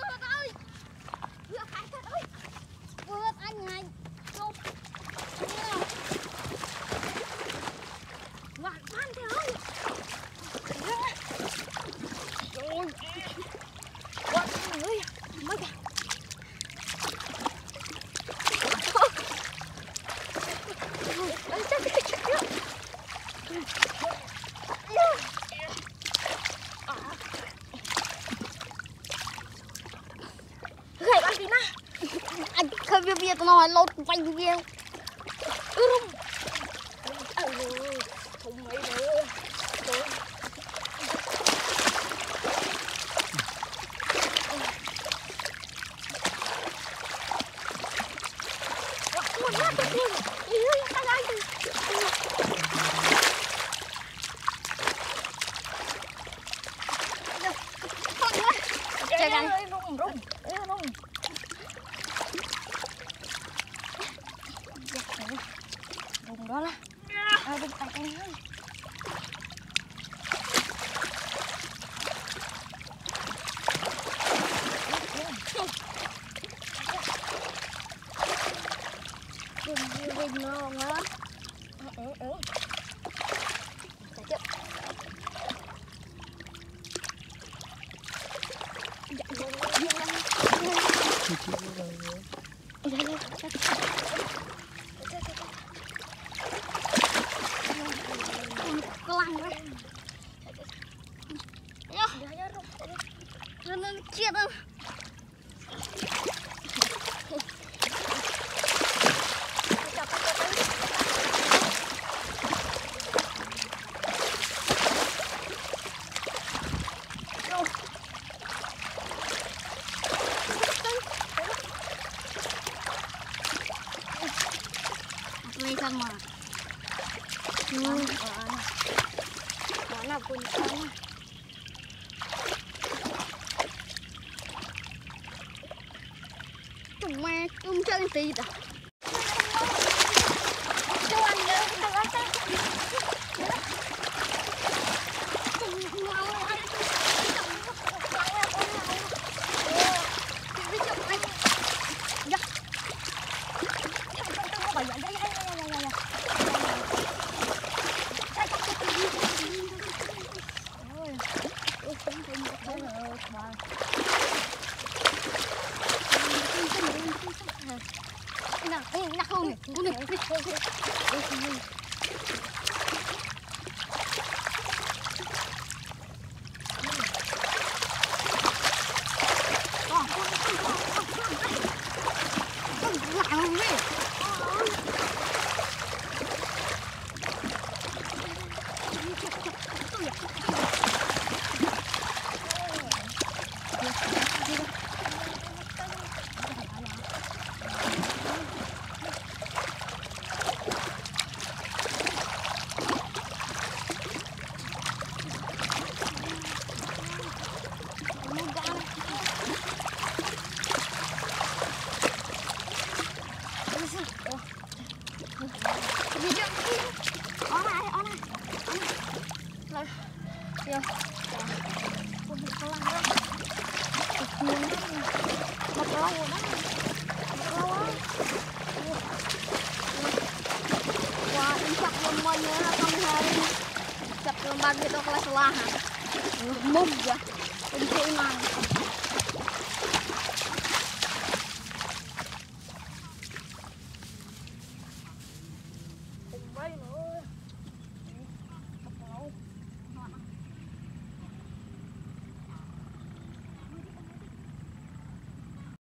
ơi. Vượt hải thật ơi. Vượt anh này. Không. Ngoạn ngoan thế ơi. Rồi. Ngoạn ơi. Mấy kìa. Ôi chắc cái chuyện nữa. Gãy băng tí na. Anh khơi bia tao nói lột vành bia. Rung. Không mấy nữa. Muốn hát được đi. Đi ơi, ta ra đi. Con nữa. Chơi gắn. Rung. Rung đó là. Rung tay tay ơi. Rung ngon á. Có lăng đấy. Nó chết không? Đây sama. Mana pun sana. Cuma chơi tí dah. Nak không? Lembag gitu kelas lahan. Mum ya. Untuk iman. Baik,